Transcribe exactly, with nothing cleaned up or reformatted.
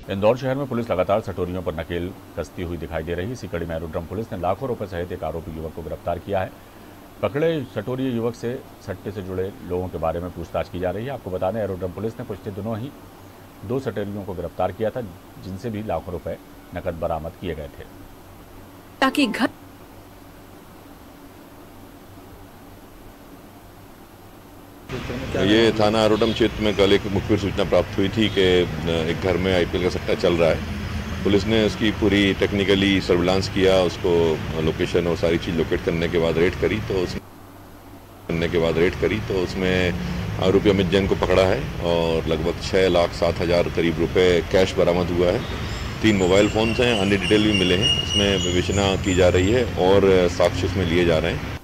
इंदौर शहर में पुलिस लगातार सटोरियों पर नकेल कसती हुई दिखाई दे रही है। इसी कड़ी में एरोड्रम पुलिस ने लाखों रुपए सहित एक आरोपी युवक को गिरफ्तार किया है। पकड़े सटोरिये युवक से सट्टे से जुड़े लोगों के बारे में पूछताछ की जा रही है। आपको बता दें, एरोड्रम पुलिस ने पिछले दिनों ही दो सटोरियों को गिरफ्तार किया था, जिनसे भी लाखों रुपए नकद बरामद किए गए थे। ताकि घर ये थाना एरोड्रम क्षेत्र में कल एक मुखबिर सूचना प्राप्त हुई थी कि एक घर में आईपीएल का सट्टा चल रहा है। पुलिस ने उसकी पूरी टेक्निकली सर्विलांस किया, उसको लोकेशन और सारी चीज़ लोकेट करने के बाद रेड करी तो उस करने के बाद रेड करी तो उसमें आरोपी अमित जैन को पकड़ा है और लगभग छः लाख सात हज़ार करीब रुपए कैश बरामद हुआ है। तीन मोबाइल फ़ोन्स हैं, अन्य डिटेल भी मिले हैं। इसमें विवेचना की जा रही है और साक्ष्य इसमें लिए जा रहे हैं।